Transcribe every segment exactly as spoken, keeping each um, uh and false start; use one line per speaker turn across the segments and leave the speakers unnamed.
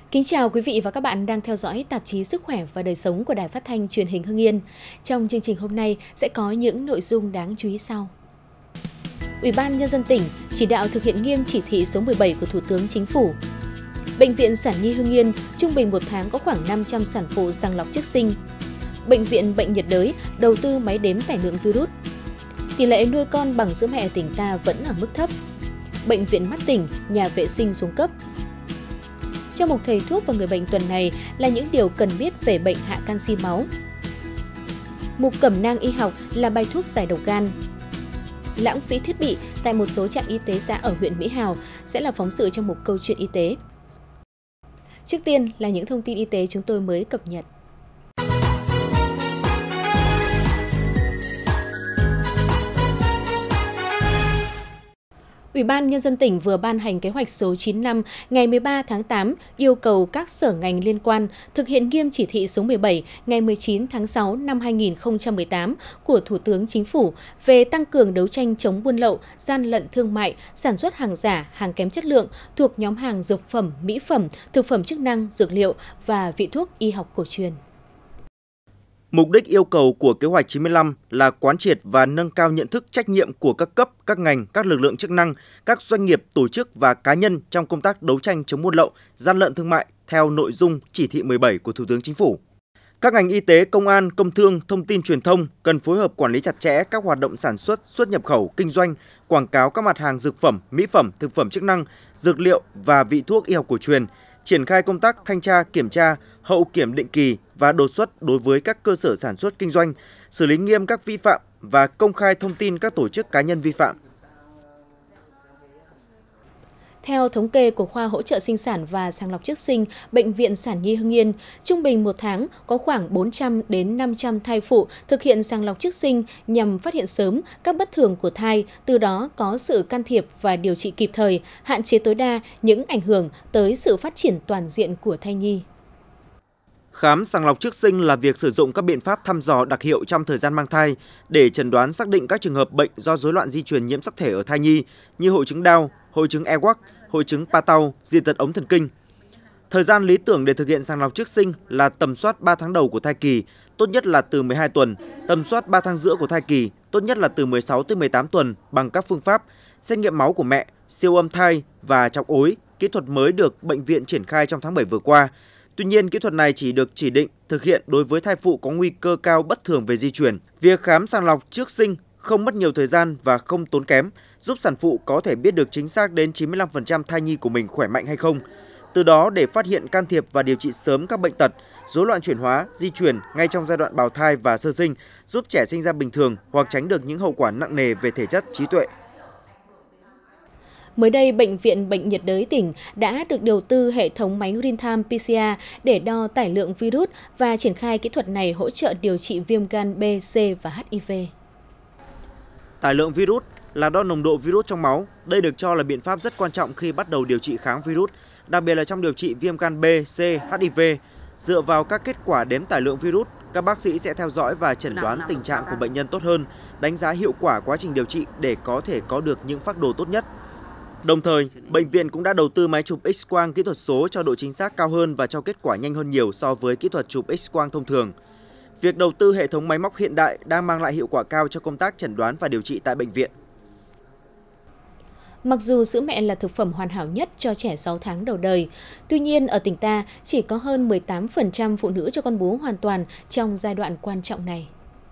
Kính chào quý vị và các bạn đang theo dõi tạp chí Sức khỏe và đời sống của Đài Phát thanh Truyền hình Hưng Yên. Trong chương trình hôm nay sẽ có những nội dung đáng chú ý sau. Ủy ban Nhân dân tỉnh chỉ đạo thực hiện nghiêm chỉ thị số mười bảy của Thủ tướng Chính phủ. Bệnh viện Sản Nhi Hưng Yên trung bình một tháng có khoảng năm trăm sản phụ sàng lọc trước sinh. Bệnh viện Bệnh nhiệt đới đầu tư máy đếm tải lượng virus. Tỷ lệ nuôi con bằng sữa mẹ tỉnh ta vẫn ở mức thấp. Bệnh viện Mắt tỉnh, nhà vệ sinh xuống cấp. Trong mục thầy thuốc và người bệnh tuần này là những điều cần biết về bệnh hạ canxi máu. Mục cẩm nang y học là bài thuốc giải độc gan. Lãng phí thiết bị tại một số trạm y tế xã ở huyện Mỹ Hào sẽ là phóng sự trong mục câu chuyện y tế. Trước tiên là những thông tin y tế chúng tôi mới cập nhật. Ủy ban Nhân dân tỉnh vừa ban hành kế hoạch số chín mươi lăm ngày mười ba tháng tám yêu cầu các sở ngành liên quan thực hiện nghiêm chỉ thị số mười bảy ngày mười chín tháng sáu năm hai nghìn không trăm mười tám của Thủ tướng Chính phủ về tăng cường đấu tranh chống buôn lậu, gian lận thương mại, sản xuất hàng giả, hàng kém chất lượng thuộc nhóm hàng dược phẩm, mỹ phẩm, thực phẩm chức năng, dược liệu và vị thuốc y học cổ truyền.
Mục đích yêu cầu của kế hoạch chín mươi lăm là quán triệt và nâng cao nhận thức trách nhiệm của các cấp, các ngành, các lực lượng chức năng, các doanh nghiệp, tổ chức và cá nhân trong công tác đấu tranh chống buôn lậu, gian lận thương mại theo nội dung chỉ thị mười bảy của Thủ tướng Chính phủ. Các ngành y tế, công an, công thương, thông tin truyền thông cần phối hợp quản lý chặt chẽ các hoạt động sản xuất, xuất nhập khẩu, kinh doanh, quảng cáo các mặt hàng dược phẩm, mỹ phẩm, thực phẩm chức năng, dược liệu và vị thuốc y học cổ truyền, triển khai công tác thanh tra, kiểm tra, hậu kiểm định kỳ và đột xuất đối với các cơ sở sản xuất kinh doanh, xử lý nghiêm các vi phạm và công khai thông tin các tổ chức cá nhân vi phạm.
Theo thống kê của khoa hỗ trợ sinh sản và sàng lọc trước sinh, Bệnh viện Sản Nhi Hưng Yên, trung bình một tháng có khoảng bốn trăm đến năm trăm thai phụ thực hiện sàng lọc trước sinh nhằm phát hiện sớm các bất thường của thai, từ đó có sự can thiệp và điều trị kịp thời, hạn chế tối đa những ảnh hưởng tới sự phát triển toàn diện của thai nhi.
Khám sàng lọc trước sinh là việc sử dụng các biện pháp thăm dò đặc hiệu trong thời gian mang thai để chẩn đoán xác định các trường hợp bệnh do rối loạn di truyền nhiễm sắc thể ở thai nhi như hội chứng Down, hội chứng Ewart, hội chứng Patau, dị tật ống thần kinh. Thời gian lý tưởng để thực hiện sàng lọc trước sinh là tầm soát ba tháng đầu của thai kỳ, tốt nhất là từ mười hai tuần, tầm soát ba tháng giữa của thai kỳ, tốt nhất là từ mười sáu tới mười tám tuần bằng các phương pháp xét nghiệm máu của mẹ, siêu âm thai và chọc ối, kỹ thuật mới được bệnh viện triển khai trong tháng bảy vừa qua. Tuy nhiên, kỹ thuật này chỉ được chỉ định thực hiện đối với thai phụ có nguy cơ cao bất thường về di truyền. Việc khám sàng lọc trước sinh không mất nhiều thời gian và không tốn kém, giúp sản phụ có thể biết được chính xác đến chín mươi lăm phần trăm thai nhi của mình khỏe mạnh hay không. Từ đó để phát hiện, can thiệp và điều trị sớm các bệnh tật, rối loạn chuyển hóa, di truyền ngay trong giai đoạn bào thai và sơ sinh, giúp trẻ sinh ra bình thường hoặc tránh được những hậu quả nặng nề về thể chất, trí tuệ.
Mới đây, Bệnh viện Bệnh nhiệt đới tỉnh đã được đầu tư hệ thống máy real-time pê xê rờ để đo tải lượng virus và triển khai kỹ thuật này hỗ trợ điều trị viêm gan B, C và hát i vê.
Tải lượng virus là đo nồng độ virus trong máu. Đây được cho là biện pháp rất quan trọng khi bắt đầu điều trị kháng virus, đặc biệt là trong điều trị viêm gan B, C, hát i vê. Dựa vào các kết quả đếm tải lượng virus, các bác sĩ sẽ theo dõi và chẩn đoán tình trạng của bệnh nhân tốt hơn, đánh giá hiệu quả quá trình điều trị để có thể có được những phác đồ tốt nhất. Đồng thời, bệnh viện cũng đã đầu tư máy chụp X-quang kỹ thuật số cho độ chính xác cao hơn và cho kết quả nhanh hơn nhiều so với kỹ thuật chụp X-quang thông thường. Việc đầu tư hệ thống máy móc hiện đại đang mang lại hiệu quả cao cho công tác chẩn đoán và điều trị tại bệnh viện.
Mặc dù sữa mẹ là thực phẩm hoàn hảo nhất cho trẻ sáu tháng đầu đời, tuy nhiên ở tỉnh ta chỉ có hơn mười tám phần trăm phụ nữ cho con bú hoàn toàn trong giai đoạn quan trọng này.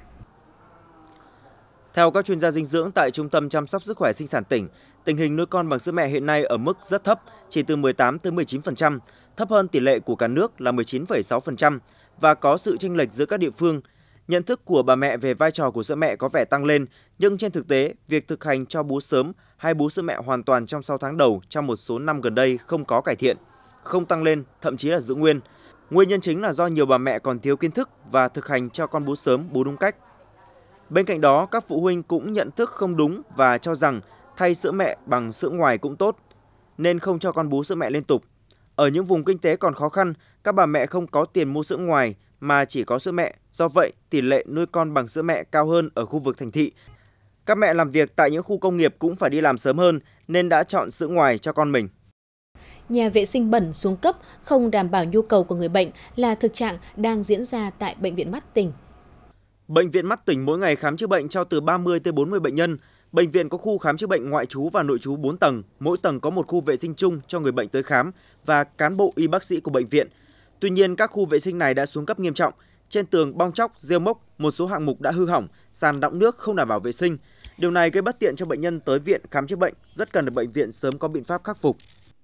Theo các chuyên gia dinh dưỡng tại Trung tâm Chăm sóc Sức khỏe Sinh sản tỉnh, tình hình nuôi con bằng sữa mẹ hiện nay ở mức rất thấp, chỉ từ mười tám tới mười chín phần trăm, thấp hơn tỷ lệ của cả nước là mười chín phẩy sáu phần trăm và có sự chênh lệch giữa các địa phương. Nhận thức của bà mẹ về vai trò của sữa mẹ có vẻ tăng lên, nhưng trên thực tế, việc thực hành cho bú sớm hay bú sữa mẹ hoàn toàn trong sáu tháng đầu trong một số năm gần đây không có cải thiện, không tăng lên, thậm chí là giữ nguyên. Nguyên nhân chính là do nhiều bà mẹ còn thiếu kiến thức và thực hành cho con bú sớm, bú đúng cách. Bên cạnh đó, các phụ huynh cũng nhận thức không đúng và cho rằng thay sữa mẹ bằng sữa ngoài cũng tốt, nên không cho con bú sữa mẹ liên tục. Ở những vùng kinh tế còn khó khăn, các bà mẹ không có tiền mua sữa ngoài mà chỉ có sữa mẹ. Do vậy, tỷ lệ nuôi con bằng sữa mẹ cao hơn ở khu vực thành thị. Các mẹ làm việc tại những khu công nghiệp cũng phải đi làm sớm hơn nên đã chọn sữa ngoài cho con mình.
Nhà vệ sinh bẩn xuống cấp, không đảm bảo nhu cầu của người bệnh là thực trạng đang diễn ra tại Bệnh viện Mắt tỉnh.
Bệnh viện Mắt tỉnh mỗi ngày khám chữa bệnh cho từ ba mươi tới bốn mươi bệnh nhân. Bệnh viện có khu khám chữa bệnh ngoại trú và nội trú bốn tầng, mỗi tầng có một khu vệ sinh chung cho người bệnh tới khám và cán bộ y bác sĩ của bệnh viện. Tuy nhiên, các khu vệ sinh này đã xuống cấp nghiêm trọng. Trên tường bong tróc, rêu mốc, một số hạng mục đã hư hỏng, sàn đọng nước không đảm bảo vệ sinh. Điều này gây bất tiện cho bệnh nhân tới viện khám chữa bệnh, rất cần được bệnh viện sớm có biện pháp khắc phục.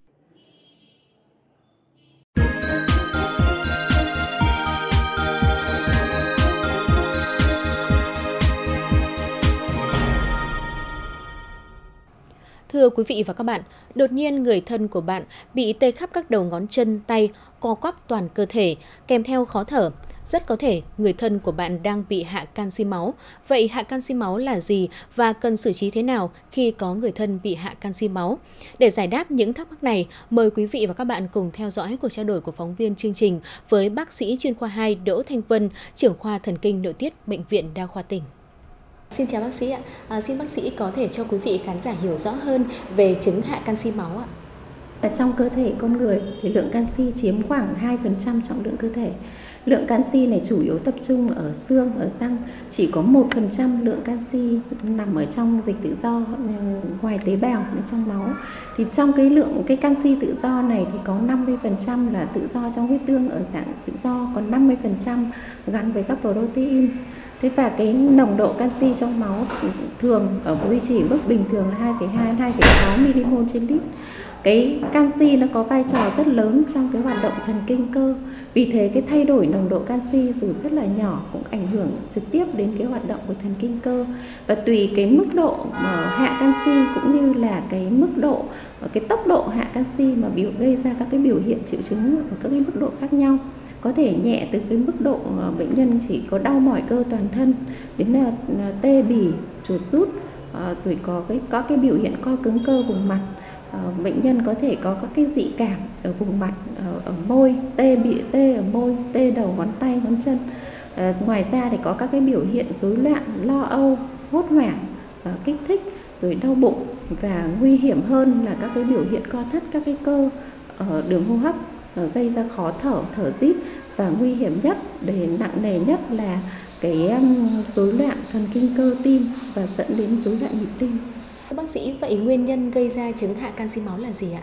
Thưa quý vị và các bạn, đột nhiên người thân của bạn bị tê khắp các đầu ngón chân, tay, co quắp toàn cơ thể, kèm theo khó thở. Rất có thể người thân của bạn đang bị hạ canxi máu. Vậy hạ canxi máu là gì và cần xử trí thế nào khi có người thân bị hạ canxi máu? Để giải đáp những thắc mắc này, mời quý vị và các bạn cùng theo dõi cuộc trao đổi của phóng viên chương trình với bác sĩ chuyên khoa hai Đỗ Thanh Vân, trưởng khoa thần kinh nội tiết Bệnh viện Đa khoa tỉnh. Xin chào bác sĩ ạ. À, xin bác sĩ có thể cho quý vị khán giả hiểu rõ hơn về chứng hạ canxi máu ạ?
Ở trong cơ thể con người thì lượng canxi chiếm khoảng hai phần trăm trọng lượng cơ thể. Lượng canxi này chủ yếu tập trung ở xương, ở răng, chỉ có một phần trăm lượng canxi nằm ở trong dịch tự do ngoài tế bào, trong máu. Thì trong cái lượng cái canxi tự do này thì có năm mươi phần trăm là tự do trong huyết tương ở dạng tự do, còn năm mươi phần trăm gắn với các protein. Thế và cái nồng độ canxi trong máu thường ở duy trì mức bình thường là hai phẩy hai đến hai phẩy sáu milimol trên lít. Cái canxi nó có vai trò rất lớn trong cái hoạt động thần kinh cơ. Vì thế cái thay đổi nồng độ canxi dù rất là nhỏ cũng ảnh hưởng trực tiếp đến cái hoạt động của thần kinh cơ. Và tùy cái mức độ mà hạ canxi cũng như là cái mức độ, cái tốc độ hạ canxi mà biểu gây ra các cái biểu hiện triệu chứng ở các cái mức độ khác nhau. Có thể nhẹ từ cái mức độ bệnh nhân chỉ có đau mỏi cơ toàn thân đến là tê bì, chuột rút, rồi có cái có cái biểu hiện co cứng cơ vùng mặt. Bệnh nhân có thể có các cái dị cảm ở vùng mặt, ở, ở môi, tê bị tê ở môi, tê đầu ngón tay, ngón chân. À, ngoài ra thì có các cái biểu hiện rối loạn, lo âu, hốt hoảng, kích thích, rồi đau bụng và nguy hiểm hơn là các cái biểu hiện co thắt các cái cơ ở đường hô hấp, gây ra khó thở, thở rít và nguy hiểm nhất, để nặng nề nhất là cái rối loạn thần kinh cơ tim và dẫn đến rối loạn nhịp tim.
Bác sĩ, vậy nguyên nhân gây ra chứng hạ canxi máu là gì ạ?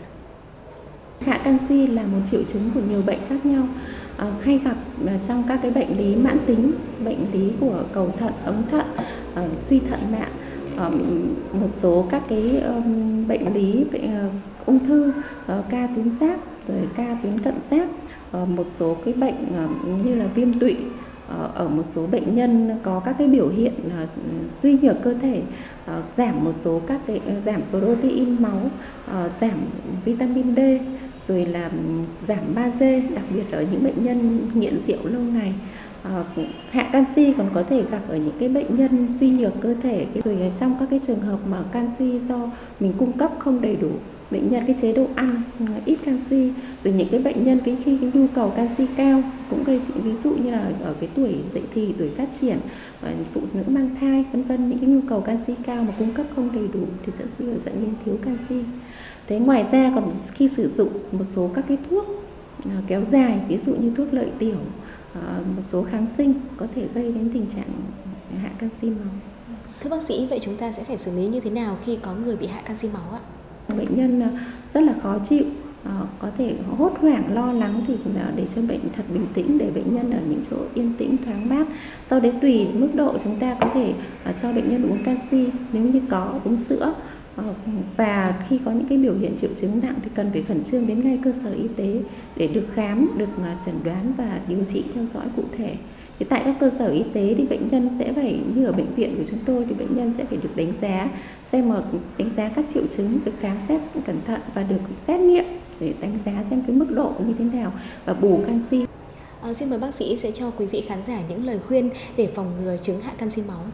Hạ canxi là một triệu chứng của nhiều bệnh khác nhau, à, hay gặp trong các cái bệnh lý mãn tính, bệnh lý của cầu thận, ống thận, à, suy thận mạng, à, một số các cái um, bệnh lý bệnh, uh, ung thư, uh, ca tuyến giáp, rồi ca tuyến cận giáp, uh, một số cái bệnh uh, như là viêm tụy. Ở một số bệnh nhân có các cái biểu hiện uh, suy nhược cơ thể, uh, giảm một số các cái uh, giảm protein máu, uh, giảm vitamin D, rồi là giảm magie, đặc biệt là ở những bệnh nhân nghiện rượu lâu ngày. Uh, hạ canxi còn có thể gặp ở những cái bệnh nhân suy nhược cơ thể, rồi trong các cái trường hợp mà canxi do mình cung cấp không đầy đủ, bệnh nhân cái chế độ ăn ít canxi, rồi những cái bệnh nhân cái khi cái nhu cầu canxi cao cũng gây, ví dụ như là ở cái tuổi dậy thì, tuổi phát triển, phụ nữ mang thai, vân vân, những cái nhu cầu canxi cao mà cung cấp không đầy đủ thì sẽ dẫn đến thiếu canxi. Thế ngoài ra còn khi sử dụng một số các cái thuốc kéo dài, ví dụ như thuốc lợi tiểu, một số kháng sinh có thể gây đến tình trạng hạ canxi máu.
Thưa bác sĩ, vậy chúng ta sẽ phải xử lý như thế nào khi có người bị hạ canxi máu ạ?
Bệnh nhân rất là khó chịu, có thể hốt hoảng, lo lắng thì để cho bệnh thật bình tĩnh, để bệnh nhân ở những chỗ yên tĩnh, thoáng mát. Sau đấy tùy mức độ chúng ta có thể cho bệnh nhân uống canxi, nếu như có uống sữa. Và khi có những cái biểu hiện triệu chứng nặng thì cần phải khẩn trương đến ngay cơ sở y tế để được khám, được chẩn đoán và điều trị theo dõi cụ thể. Thì tại các cơ sở y tế thì bệnh nhân sẽ phải, như ở bệnh viện của chúng tôi thì bệnh nhân sẽ phải được đánh giá, xem mà đánh giá các triệu chứng, được khám xét cẩn thận và được xét nghiệm để đánh giá xem cái mức độ như thế nào và bù canxi.
À, xin mời bác sĩ sẽ cho quý vị khán giả những lời khuyên để phòng ngừa chứng hạ canxi máu.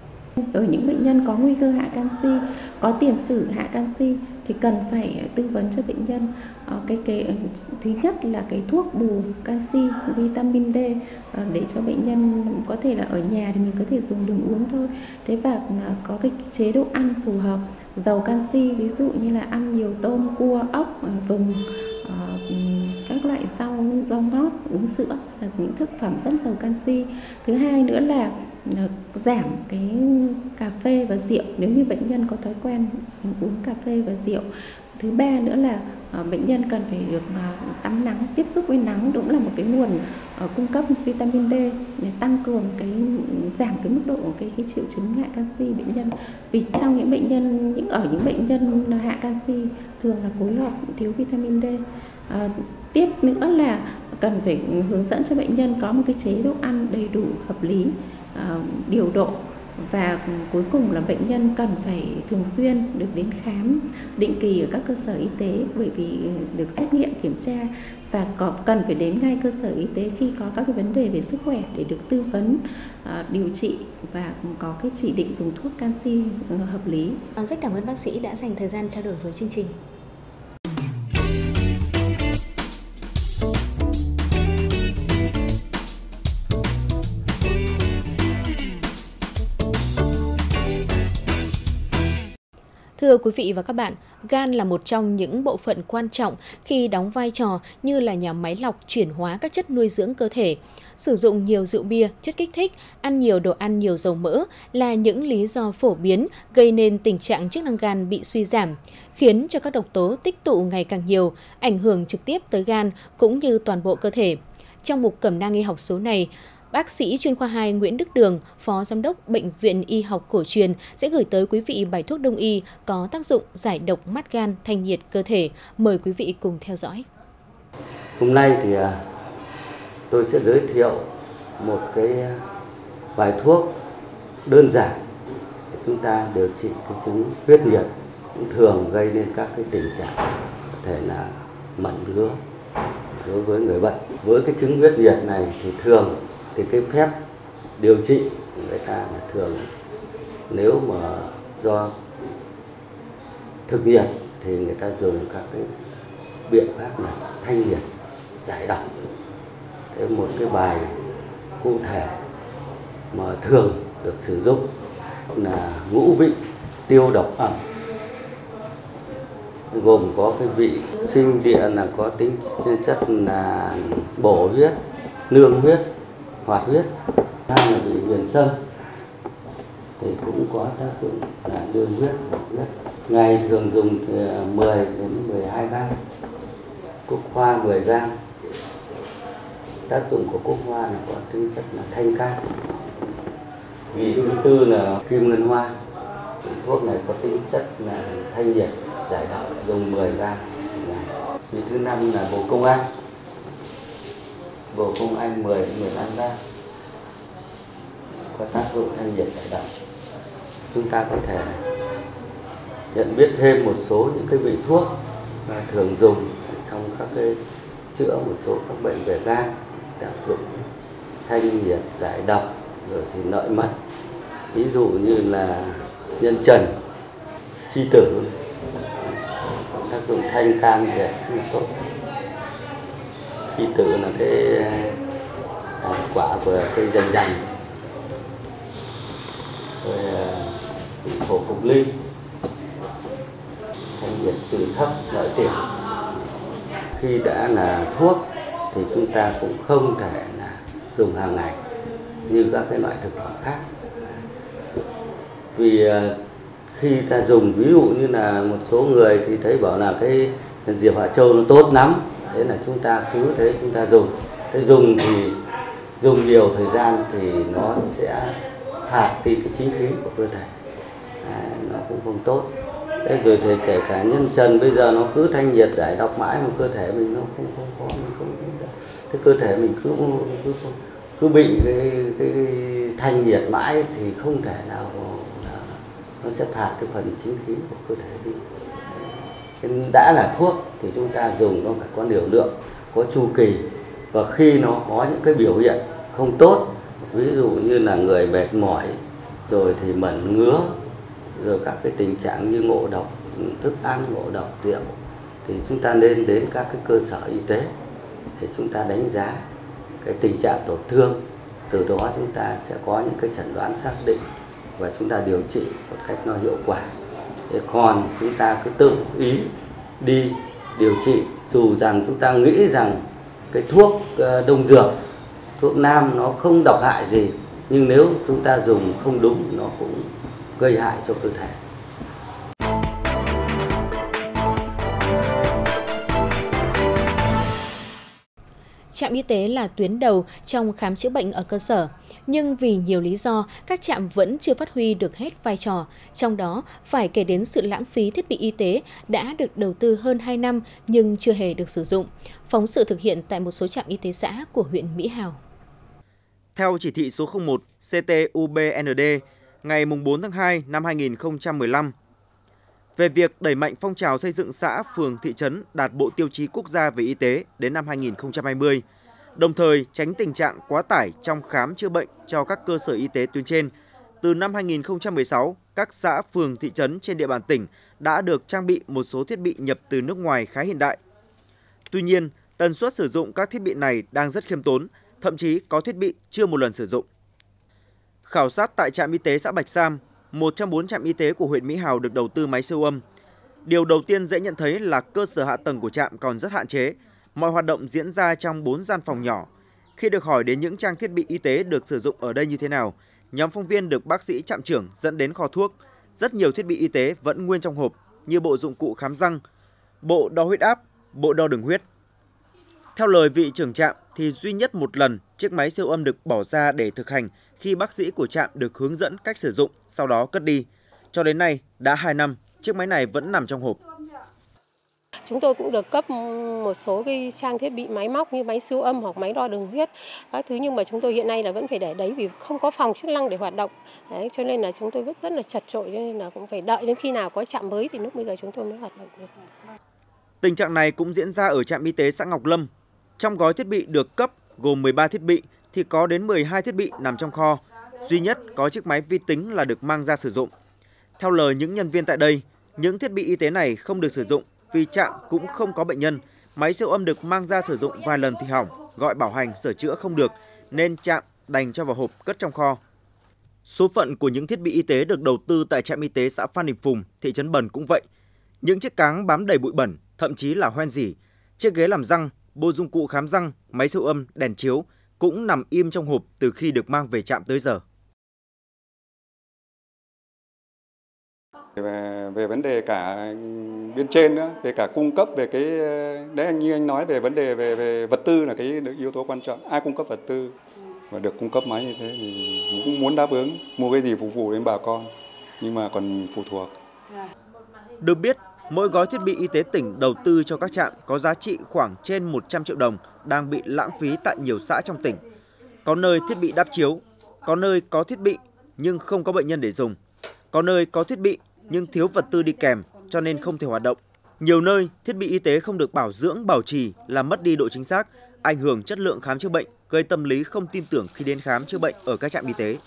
Ở những bệnh nhân có nguy cơ hạ canxi, có tiền sử hạ canxi thì cần phải tư vấn cho bệnh nhân cái, cái thứ nhất là cái thuốc bù canxi, vitamin D, để cho bệnh nhân có thể là ở nhà thì mình có thể dùng đường uống thôi. Thế và có cái chế độ ăn phù hợp, giàu canxi, ví dụ như là ăn nhiều tôm, cua, ốc, vừng, các loại rau rau ngót, uống sữa là những thực phẩm rất giàu canxi. Thứ hai nữa là giảm cái cà phê và rượu nếu như bệnh nhân có thói quen uống cà phê và rượu. Thứ ba nữa là bệnh nhân cần phải được tắm nắng, tiếp xúc với nắng cũng là một cái nguồn cung cấp vitamin D để tăng cường cái giảm cái mức độ của cái, cái triệu chứng hạ canxi bệnh nhân. Vì trong những bệnh nhân những ở những bệnh nhân hạ canxi thường là phối hợp thiếu vitamin D. À, tiếp nữa là cần phải hướng dẫn cho bệnh nhân có một cái chế độ ăn đầy đủ, hợp lý, à, điều độ. Và cuối cùng là bệnh nhân cần phải thường xuyên được đến khám định kỳ ở các cơ sở y tế, bởi vì được xét nghiệm kiểm tra, và có cần phải đến ngay cơ sở y tế khi có các cái vấn đề về sức khỏe để được tư vấn, uh, điều trị và có cái chỉ định dùng thuốc canxi hợp lý.
Rất cảm ơn bác sĩ đã dành thời gian trao đổi với chương trình. Thưa quý vị và các bạn, gan là một trong những bộ phận quan trọng khi đóng vai trò như là nhà máy lọc chuyển hóa các chất nuôi dưỡng cơ thể. Sử dụng nhiều rượu bia, chất kích thích, ăn nhiều đồ ăn nhiều dầu mỡ là những lý do phổ biến gây nên tình trạng chức năng gan bị suy giảm, khiến cho các độc tố tích tụ ngày càng nhiều, ảnh hưởng trực tiếp tới gan cũng như toàn bộ cơ thể. Trong mục Cẩm nang y học số này, bác sĩ chuyên khoa hai Nguyễn Đức Đường, Phó Giám đốc Bệnh viện Y học cổ truyền sẽ gửi tới quý vị bài thuốc đông y có tác dụng giải độc mát gan, thanh nhiệt cơ thể. Mời quý vị cùng theo dõi.
Hôm nay thì tôi sẽ giới thiệu một cái bài thuốc đơn giản để chúng ta điều trị cái chứng huyết nhiệt, cũng thường gây nên các cái tình trạng có thể là mẩn ngứa đối với người bệnh. Với cái chứng huyết nhiệt này thì thường thì cái phép điều trị của người ta là thường nếu mà do thực nhiệt thì người ta dùng các cái biện pháp là thanh nhiệt, giải độc. Thế một cái bài cụ thể mà thường được sử dụng là ngũ vị tiêu độc ẩm, gồm có cái vị sinh địa là có tính chất là bổ huyết, nương huyết, hoạt huyết. Hai là vị huyền sâm thì cũng có tác dụng là nương huyết, hoạt huyết. Ngày thường dùng thì mười đến mười hai gam, cúc hoa mười gam. Tác dụng của cúc hoa là có tính chất là thanh can. Vị thứ tư là kim ngân hoa. Thuốc này có tính chất là thanh nhiệt, giải độc, dùng mười gam. Vị thứ năm là bồ công anh. Bồ công anh mười đến mười lăm gam, có tác dụng thanh nhiệt giải độc. Chúng ta có thể nhận biết thêm một số những cái vị thuốc mà thường dùng trong các cái chữa một số các bệnh về gan, tác dụng thanh nhiệt giải độc, rồi thì lợi mật. Ví dụ như là nhân trần, chi tử, tác dụng thanh can để tốt. Chi tử là cái à, quả của cây dần dần. Rồi phổ phục linh, thanh nhiệt trừ thấp lợi tiểu. Khi đã là thuốc thì chúng ta cũng không thể là dùng hàng ngày như các cái loại thực phẩm khác. Vì khi ta dùng, ví dụ như là một số người thì thấy bảo là cái diệp hỏa châu nó tốt lắm, thế là chúng ta cứ thế chúng ta dùng. Thế dùng thì dùng nhiều thời gian thì nó sẽ phạt đi cái chính khí của cơ thể, à, nó cũng không tốt. Thế rồi thì kể cả nhân trần bây giờ nó cứ thanh nhiệt giải độc mãi mà cơ thể mình nó không không có, mình không, thế cơ thể mình cứ cứ cứ bị cái, cái, cái thanh nhiệt mãi thì không thể nào nó sẽ phạt cái phần chính khí của cơ thể đi. Đã là thuốc thì chúng ta dùng nó phải có liều lượng, có chu kỳ, và khi nó có những cái biểu hiện không tốt, ví dụ như là người mệt mỏi, rồi thì mẩn ngứa, rồi các cái tình trạng như ngộ độc thức ăn, ngộ độc rượu, thì chúng ta nên đến các cái cơ sở y tế để chúng ta đánh giá cái tình trạng tổn thương. Từ đó chúng ta sẽ có những cái chẩn đoán xác định và chúng ta điều trị một cách nó hiệu quả. Thế còn chúng ta cứ tự ý đi điều trị, dù rằng chúng ta nghĩ rằng cái thuốc đông dược, thuốc nam nó không độc hại gì, nhưng nếu chúng ta dùng không đúng nó cũng gây hại cho cơ thể.
Trạm y tế là tuyến đầu trong khám chữa bệnh ở cơ sở, nhưng vì nhiều lý do, các trạm vẫn chưa phát huy được hết vai trò. Trong đó, phải kể đến sự lãng phí thiết bị y tế đã được đầu tư hơn hai năm nhưng chưa hề được sử dụng. Phóng sự thực hiện tại một số trạm y tế xã của huyện Mỹ Hào.
Theo chỉ thị số không một C T U B N D ngày bốn tháng hai năm hai nghìn không trăm mười lăm về việc đẩy mạnh phong trào xây dựng xã, phường, thị trấn đạt bộ tiêu chí quốc gia về y tế đến năm hai nghìn không trăm hai mươi, đồng thời tránh tình trạng quá tải trong khám chữa bệnh cho các cơ sở y tế tuyến trên. Từ năm hai nghìn không trăm mười sáu, các xã, phường, thị trấn trên địa bàn tỉnh đã được trang bị một số thiết bị nhập từ nước ngoài khá hiện đại. Tuy nhiên, tần suất sử dụng các thiết bị này đang rất khiêm tốn, thậm chí có thiết bị chưa một lần sử dụng. Khảo sát tại trạm y tế xã Bạch Sam, một trong bốn trạm y tế của huyện Mỹ Hào được đầu tư máy siêu âm. Điều đầu tiên dễ nhận thấy là cơ sở hạ tầng của trạm còn rất hạn chế, mọi hoạt động diễn ra trong bốn gian phòng nhỏ. Khi được hỏi đến những trang thiết bị y tế được sử dụng ở đây như thế nào, nhóm phóng viên được bác sĩ trạm trưởng dẫn đến kho thuốc. Rất nhiều thiết bị y tế vẫn nguyên trong hộp như bộ dụng cụ khám răng, bộ đo huyết áp, bộ đo đường huyết. Theo lời vị trưởng trạm thì duy nhất một lần chiếc máy siêu âm được bỏ ra để thực hành khi bác sĩ của trạm được hướng dẫn cách sử dụng, sau đó cất đi. Cho đến nay, đã hai năm, chiếc máy này vẫn nằm trong hộp.
Chúng tôi cũng được cấp một số cái trang thiết bị máy móc như máy siêu âm hoặc máy đo đường huyết, các thứ, nhưng mà chúng tôi hiện nay là vẫn phải để đấy vì không có phòng chức năng để hoạt động. Đấy, cho nên là chúng tôi rất rất là chật chội, cho nên là cũng phải đợi đến khi nào có trạm mới thì lúc bây giờ chúng tôi mới hoạt động được.
Tình trạng này cũng diễn ra ở trạm y tế xã Ngọc Lâm. Trong gói thiết bị được cấp gồm mười ba thiết bị thì có đến mười hai thiết bị nằm trong kho. Duy nhất có chiếc máy vi tính là được mang ra sử dụng. Theo lời những nhân viên tại đây, những thiết bị y tế này không được sử dụng vì trạm cũng không có bệnh nhân. Máy siêu âm được mang ra sử dụng vài lần thì hỏng, gọi bảo hành sửa chữa không được, nên trạm đành cho vào hộp cất trong kho. Số phận của những thiết bị y tế được đầu tư tại trạm y tế xã Phan Đình Phùng, thị trấn Bần cũng vậy. Những chiếc cáng bám đầy bụi bẩn, thậm chí là hoen rỉ, chiếc ghế làm răng, bộ dụng cụ khám răng, máy siêu âm, đèn chiếu cũng nằm im trong hộp từ khi được mang về trạm tới giờ.
Về, về vấn đề cả bên trên nữa, về cả cung cấp về cái đấy, anh như anh nói về vấn đề về, về vật tư là cái yếu tố quan trọng. Ai cung cấp vật tư và được cung cấp máy như thế thì cũng muốn đáp ứng mua cái gì phục vụ đến bà con, nhưng mà còn phụ thuộc.
Được biết, mỗi gói thiết bị y tế tỉnh đầu tư cho các trạm có giá trị khoảng trên một trăm triệu đồng đang bị lãng phí tại nhiều xã trong tỉnh. Có nơi thiết bị đáp chiếu, có nơi có thiết bị nhưng không có bệnh nhân để dùng. Có nơi có thiết bị nhưng thiếu vật tư đi kèm cho nên không thể hoạt động. Nhiều nơi thiết bị y tế không được bảo dưỡng, bảo trì làm mất đi độ chính xác, ảnh hưởng chất lượng khám chữa bệnh, gây tâm lý không tin tưởng khi đến khám chữa bệnh ở các trạm y tế.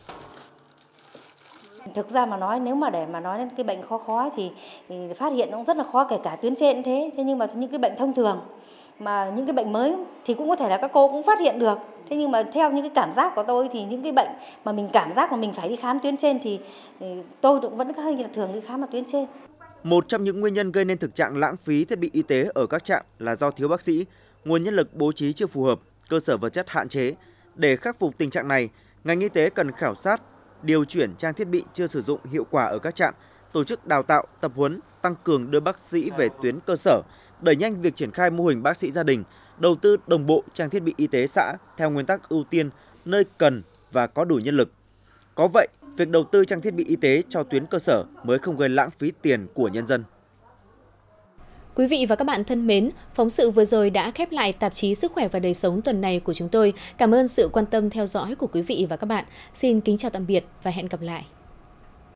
Thực ra mà nói, nếu mà để mà nói đến cái bệnh khó khó thì, thì phát hiện nó cũng rất là khó, kể cả tuyến trên thế. Thế nhưng mà những cái bệnh thông thường mà những cái bệnh mới thì cũng có thể là các cô cũng phát hiện được. Thế nhưng mà theo những cái cảm giác của tôi thì những cái bệnh mà mình cảm giác mà mình phải đi khám tuyến trên thì, thì tôi cũng vẫn hay là thường đi khám ở tuyến trên.
Một trong những nguyên nhân gây nên thực trạng lãng phí thiết bị y tế ở các trạm là do thiếu bác sĩ, nguồn nhân lực bố trí chưa phù hợp, cơ sở vật chất hạn chế. Để khắc phục tình trạng này, ngành y tế cần khảo sát, điều chuyển trang thiết bị chưa sử dụng hiệu quả ở các trạm, tổ chức đào tạo, tập huấn, tăng cường đưa bác sĩ về tuyến cơ sở, đẩy nhanh việc triển khai mô hình bác sĩ gia đình, đầu tư đồng bộ trang thiết bị y tế xã theo nguyên tắc ưu tiên nơi cần và có đủ nhân lực. Có vậy, việc đầu tư trang thiết bị y tế cho tuyến cơ sở mới không gây lãng phí tiền của nhân dân.
Quý vị và các bạn thân mến, phóng sự vừa rồi đã khép lại tạp chí Sức khỏe và đời sống tuần này của chúng tôi. Cảm ơn sự quan tâm theo dõi của quý vị và các bạn. Xin kính chào tạm biệt và hẹn gặp lại.